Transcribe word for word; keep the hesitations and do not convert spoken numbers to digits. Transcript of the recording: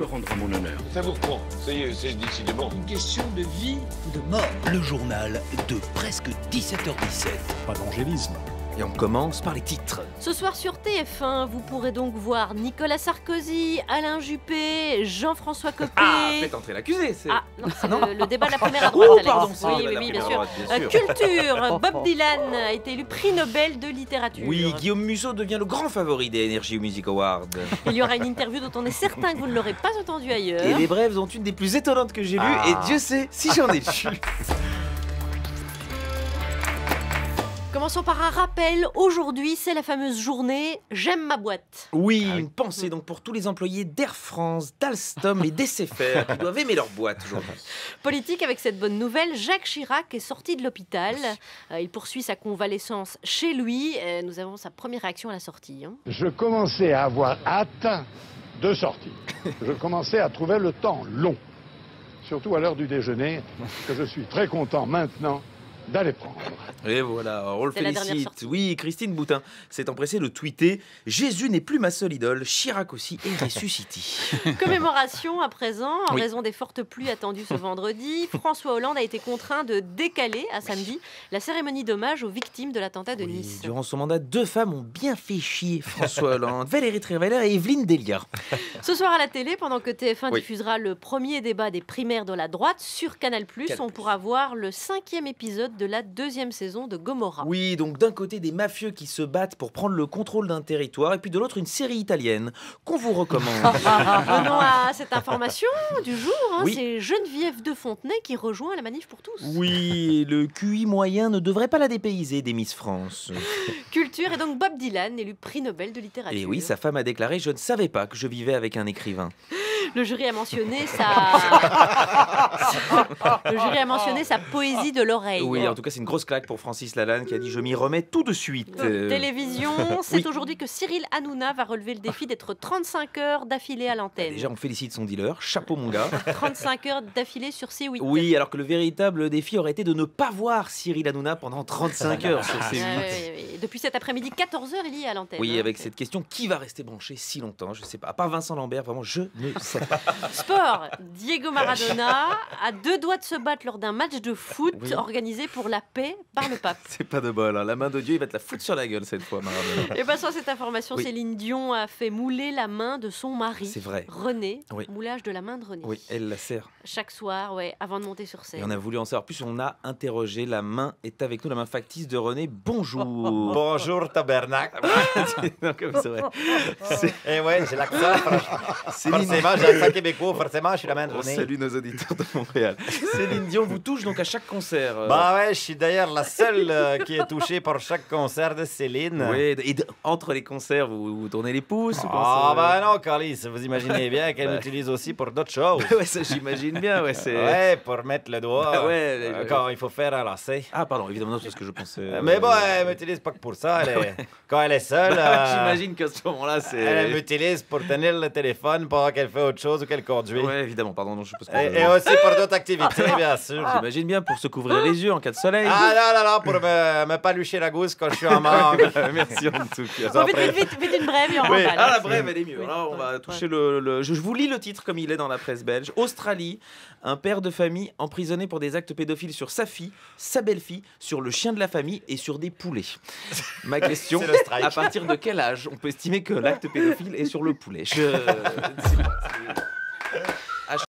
me rendre à mon honneur. Ça vous reprend. C'est décidément une question de vie ou de mort. Le journal de presque dix-sept heures dix-sept. Pas d'angélisme. Et on commence par les titres. Ce soir sur T F un, vous pourrez donc voir Nicolas Sarkozy, Alain Juppé, Jean-François Copé. Ah, faites entrer l'accusé, c'est... Ah, non, c'est non. le, le débat de la première à Oh, droite, pardon, Alex. c'est Oui, le oui, débat de oui, la bien première sûr. à droite, bien Euh, culture, Bob Dylan a été élu prix Nobel de littérature. Oui, Guillaume Musso devient le grand favori des Energy Music Awards. Il y aura une interview dont on est certain que vous ne l'aurez pas entendue ailleurs. Et les brèves ont une des plus étonnantes que j'ai lues, Ah. et Dieu sait si j'en ai lu. Commençons par un rappel. Aujourd'hui, c'est la fameuse journée J'aime ma boîte. Oui, une pensée donc pour tous les employés d'Air France, d'Alstom et d'S F R qui doivent aimer leur boîte aujourd'hui. Politique avec cette bonne nouvelle, Jacques Chirac est sorti de l'hôpital. Euh, il poursuit sa convalescence chez lui. Euh, nous avons sa première réaction à la sortie. Hein. Je commençais à avoir hâte de sortir. Je commençais à trouver le temps long, surtout à l'heure du déjeuner, que je suis très content maintenant d'aller prendre. Et voilà, on le C'est la dernière félicite. sortie. Oui, Christine Boutin s'est empressée de tweeter « Jésus n'est plus ma seule idole, Chirac aussi est ressuscité ». Commémoration à présent, en Oui. raison des fortes pluies attendues ce vendredi. François Hollande a été contraint de décaler à samedi la cérémonie d'hommage aux victimes de l'attentat de Oui, Nice. durant son mandat, deux femmes ont bien fait chier François Hollande, Valérie Trierweiler et Evelyne Delia. Ce soir à la télé, pendant que T F un Oui. diffusera le premier débat des primaires de la droite sur Canal+, Canal+. on pourra voir le cinquième épisode de la deuxième saison de Gomorrah. Oui, donc d'un côté des mafieux qui se battent pour prendre le contrôle d'un territoire, et puis de l'autre une série italienne qu'on vous recommande. Venons à cette information du jour, hein, Oui. c'est Geneviève de Fontenay qui rejoint la Manif pour tous. Oui, le Q I moyen ne devrait pas la dépayser des Miss France. Culture et donc Bob Dylan, élu prix Nobel de littérature. Et oui, sa femme a déclaré « Je ne savais pas que je vivais avec un écrivain ». Le jury a mentionné sa... Le jury a mentionné sa poésie de l'oreille. Oui, en tout cas, c'est une grosse claque pour Francis Lalanne qui a dit « Je m'y remets tout de suite euh. ». Télévision, c'est oui. aujourd'hui que Cyril Hanouna va relever le défi d'être trente-cinq heures d'affilée à l'antenne. Déjà, on félicite son dealer, chapeau mon gars. trente-cinq heures d'affilée sur C huit. Oui, alors que le véritable défi aurait été de ne pas voir Cyril Hanouna pendant trente-cinq heures sur C huit. Ouais, ouais, ouais. Depuis cet après-midi, quatorze heures, il y est à l'antenne. Oui, hein. avec cette question, qui va rester branché si longtemps? Je sais pas. À part Vincent Lambert, vraiment, je ne sais pas. Sport, Diego Maradona a deux doigts de se battre lors d'un match de foot Oui. organisé pour la paix par le pape. C'est pas de bol, hein. La main de Dieu, il va te la foutre sur la gueule cette fois, Maradona. Et passons à cette information, Oui. Céline Dion a fait mouler la main de son mari. C'est vrai. René, Oui. moulage de la main de René. Oui, elle la serre. Chaque soir, ouais, avant de monter sur scène. Et on a voulu en savoir plus, on a interrogé. La main est avec nous, la main factice de René. Bonjour. Bonjour tabernacle. Non, comme c'est vrai. C'est- Eh ouais, j'ai l'accent. Céline... Forcément, j'ai l'accent québécois. Forcément, je suis la main de On René. salue nos auditeurs de Montréal. Céline Dion vous touche donc à chaque concert. euh. Bah ouais, je suis d'ailleurs la seule euh, qui est touchée par chaque concert de Céline. Oui, et de- entre les concerts, vous, vous tournez les pouces ou Ah comment ça- bah non, Carlis, vous imaginez bien qu'elle Bah. m'utilise aussi pour d'autres choses. Ouais, ça j'imagine bien, ouais, c'est... Ouais, pour mettre le doigt Bah ouais, euh, je- quand il faut faire un lacet. Ah pardon, évidemment, non, c'est ce que je pensais... euh, Mais bon, elle m'utilise pas que pour ça. Elle est- Quand elle est seule, Bah, euh, j'imagine qu'à ce moment-là, c'est... elle m'utilise pour tenir le téléphone pendant qu'elle fait autre chose ou qu'elle conduit. Ouais, évidemment, pardon, non, je pense que... Et, et aussi pour d'autres activités, bien sûr. J'imagine bien pour se couvrir les yeux en cas de soleil. Ah non, non, non, pour me, me palucher la gousse quand je suis en manque. Merci en tout cas. Bon, vite, vite, vite, vite, une brève et on Oui. remballe. Ah, la brève, elle est mieux. Oui. Là, on va Ouais. toucher le, le- Je je vous lis le titre comme il est dans la presse belge. Australie, un père de famille emprisonné pour des actes pédophiles sur sa fille, sa belle-fille, sur le chien de la famille et sur des poulets. Ma question, C'est le strike. à partir de quel âge on peut estimer que l'acte pédophile est sur le poulet? Je...